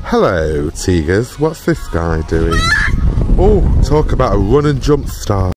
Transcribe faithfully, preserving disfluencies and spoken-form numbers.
Hello, Tigers. What's this guy doing? Oh, talk about a run and jump star.